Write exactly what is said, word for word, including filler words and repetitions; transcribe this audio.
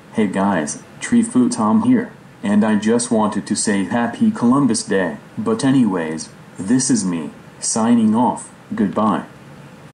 Hey guys, Treefoot Tom here, and I just wanted to say Happy Columbus Day. But anyways, this is me, signing off. Goodbye.